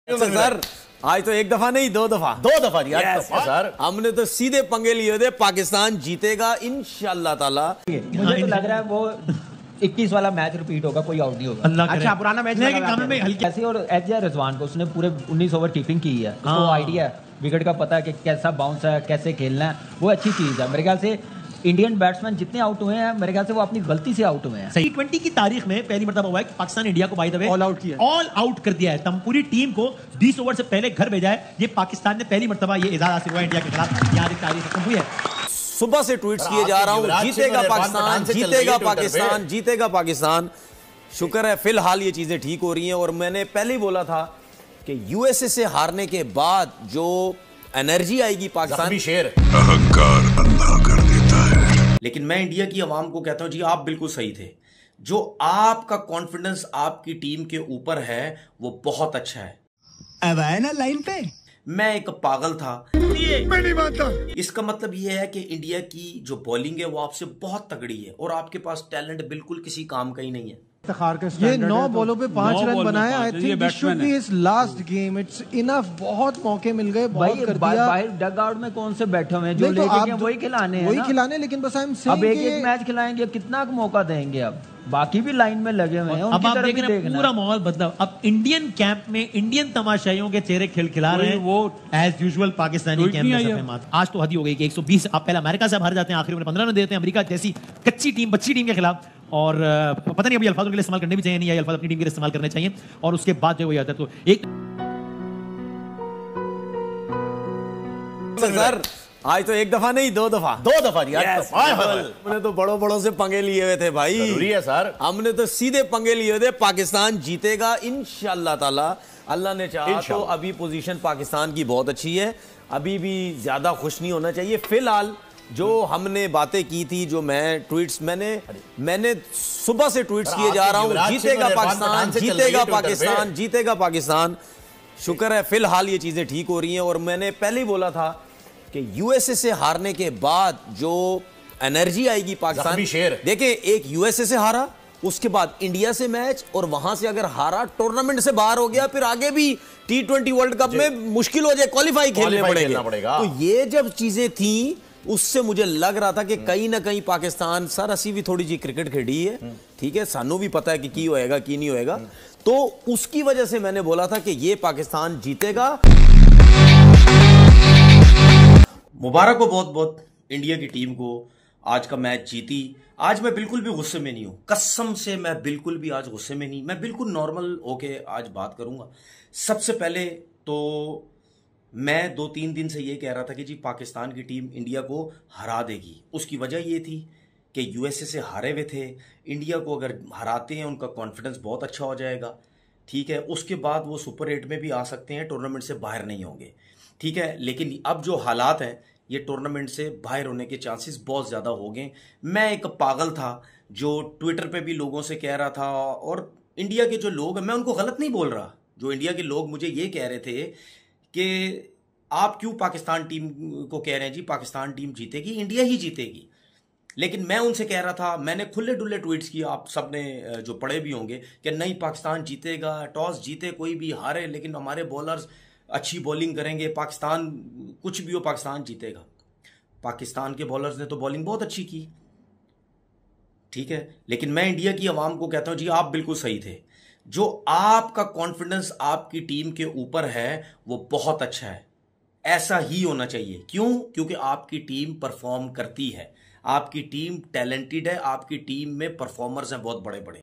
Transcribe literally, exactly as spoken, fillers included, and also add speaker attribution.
Speaker 1: Sir आज तो एक दफा नहीं दो दफा
Speaker 2: दो दफा जी yes,
Speaker 1: सर हमने तो सीधे पंगे लिए थे। पाकिस्तान जीतेगा इंशाल्लाह ताला।
Speaker 3: मुझे तो लग रहा है वो इक्कीस वाला मैच रिपीट होगा, कोई आउट नहीं होगा।
Speaker 4: अच्छा पुराना मैच
Speaker 3: ऐसे और एच रिजवान को उसने पूरे उन्नीस ओवर कीपिंग की है, उसको आइडिया है, विकेट का पता है कि कैसा बाउंस है, कैसे खेलना है, वो अच्छी चीज है। मेरे ख्याल से इंडियन बैट्समैन जितने आउट हुए हैं मेरे ख्याल से वो अपनी गलती से आउट हुए हैं।
Speaker 4: टी ट्वेंटी की तारीख में पहली मर्तबा हुआ है पाकिस्तान इंडिया को by the way
Speaker 2: all out किया,
Speaker 4: ऑल आउट कर दिया है। तम पूरी टीम को बीस ओवर से पहले घर भेजा है। ये पाकिस्तान ने पहली मर्तबा ये एजाज हासिल हुआ इंडिया के खिलाफ। यहाँ तारीख खत्म हुई है।
Speaker 1: सुबह से ट्वीट्स किए जा रहा हूं, जीतेगा पाकिस्तान, जीतेगा पाकिस्तान, जीतेगा पाकिस्तान। शुक्र है फिलहाल ये चीजें ठीक हो रही हैं। और मैंने पहले ही बोला था कि यूएसए से हारने के बाद जो एनर्जी आएगी पाकिस्तान,
Speaker 2: शेर
Speaker 5: अहंकार अंधा कर देता है।
Speaker 6: लेकिन मैं इंडिया की आवाम को कहता हूं जी आप बिल्कुल सही थे। जो आपका कॉन्फिडेंस आपकी टीम के ऊपर है वो बहुत अच्छा है।
Speaker 5: अब आए ना लाइन पे।
Speaker 6: मैं एक पागल था,
Speaker 5: मैं नहीं मानता।
Speaker 6: इसका मतलब यह है कि इंडिया की जो बॉलिंग है वो आपसे बहुत तगड़ी है और आपके पास टैलेंट बिल्कुल किसी काम का ही नहीं है।
Speaker 7: ये नौ बॉलों पे पांच रन बनाए। I think this should be his last game. It's enough. बहुत मौके मिल गए, बहुत कर दिया।
Speaker 3: बाहर डग आउट में कौन से बैठे हुए हैं जो लेके गए वही खिलाने हैं,
Speaker 7: वही खिलाने। लेकिन बस आई एम सेइंग
Speaker 3: अब एक एक मैच खिलाएंगे, कितना मौका देंगे? अब बाकी भी लाइन में लगे हुए हैं,
Speaker 4: अब आप देख रहे हैं पूरा माहौल बदला। अब इंडियन कैंप में इंडियन तमाशाइयों के चेहरे खिलखिला रहे हैं, वो एज यूजुअल पाकिस्तानी कैंप में सफे मात। आज तो हद ही हो गई कि एक सौ बीस आप पहले अमेरिका से हार जाते हैं, आखिर में पंद्रह रन देते हैं अमेरिका जैसी कच्ची टीम, बच्ची टीम के खिलाफ। और पता नहीं अभी अल्फाज उनके लिए इस्तेमाल करने भी चाहिए, नहीं अल्फाज अपनी टीम के लिए इस्तेमाल करने चाहिए। और उसके बाद जो वही आता है तो एक
Speaker 1: सर आज तो एक दफा नहीं दो दफा
Speaker 2: दो दफा जी yes,
Speaker 1: हमने तो बड़ों बड़ों से पंगे लिए हुए थे भाई।
Speaker 2: जरूरी है सर,
Speaker 1: हमने तो सीधे पंगे लिए हुए थे। पाकिस्तान जीतेगा इंशाल्लाह ताला, अल्लाह ने चाहा तो। अभी पोजीशन पाकिस्तान की बहुत अच्छी है, अभी भी ज्यादा खुश नहीं होना चाहिए। फिलहाल जो हमने बातें की थी, जो मैं ट्वीट्स मैंने मैंने सुबह से ट्वीट्स किए जा रहा हूं, जीतेगा पाकिस्तान, जीतेगा पाकिस्तान, जीतेगा पाकिस्तान। शुक्र है फिलहाल ये चीजें ठीक हो रही हैं। और मैंने पहले ही बोला था कि यूएसए से हारने के बाद जो एनर्जी आएगी पाकिस्तान,
Speaker 2: शेर
Speaker 1: देखिए एक यूएसए से हारा, उसके बाद इंडिया से मैच, और वहां से अगर हारा टूर्नामेंट से बाहर हो गया, फिर आगे भी टी ट्वेंटी वर्ल्ड कप में मुश्किल हो जाए, क्वालिफाई खेलने पड़ेगा। तो ये जब चीजें थी उससे मुझे लग रहा था कि कहीं ना कहीं पाकिस्तान, सर असी भी थोड़ी जी क्रिकेट खेड़ी है, ठीक है, सानू भी पता है कि की होएगा की नहीं होएगा। तो उसकी वजह से मैंने बोला था कि ये पाकिस्तान जीतेगा।
Speaker 6: मुबारक हो बहुत बहुत इंडिया की टीम को, आज का मैच जीती। आज मैं बिल्कुल भी गुस्से में नहीं हूं, कसम से मैं बिल्कुल भी आज गुस्से में नहीं। मैं बिल्कुल नॉर्मल होके आज बात करूंगा। सबसे पहले तो मैं दो तीन दिन से ये कह रहा था कि जी पाकिस्तान की टीम इंडिया को हरा देगी। उसकी वजह ये थी कि यूएसए से हारे हुए थे, इंडिया को अगर हराते हैं उनका कॉन्फिडेंस बहुत अच्छा हो जाएगा, ठीक है। उसके बाद वो सुपर एट में भी आ सकते हैं, टूर्नामेंट से बाहर नहीं होंगे, ठीक है। लेकिन अब जो हालात हैं, ये टूर्नामेंट से बाहर होने के चांसेस बहुत ज़्यादा हो गए। मैं एक पागल था जो ट्विटर पे भी लोगों से कह रहा था, और इंडिया के जो लोग हैं, मैं उनको गलत नहीं बोल रहा, जो इंडिया के लोग मुझे ये कह रहे थे कि आप क्यों पाकिस्तान टीम को कह रहे हैं जी पाकिस्तान टीम जीतेगी, इंडिया ही जीतेगी। लेकिन मैं उनसे कह रहा था, मैंने खुले डुल्ले ट्वीट्स किए, आप सबने जो पढ़े भी होंगे, कि नहीं पाकिस्तान जीतेगा, टॉस जीते कोई भी हारे, लेकिन हमारे बॉलर्स अच्छी बॉलिंग करेंगे, पाकिस्तान कुछ भी हो पाकिस्तान जीतेगा। पाकिस्तान के बॉलर्स ने तो बॉलिंग बहुत अच्छी की, ठीक है। लेकिन मैं इंडिया की आवाम को कहता हूं जी आप बिल्कुल सही थे। जो आपका कॉन्फिडेंस आपकी टीम के ऊपर है वो बहुत अच्छा है, ऐसा ही होना चाहिए। क्यों? क्योंकि आपकी टीम परफॉर्म करती है, आपकी टीम टैलेंटेड है, आपकी टीम में परफॉर्मर्स हैं बहुत बड़े बड़े।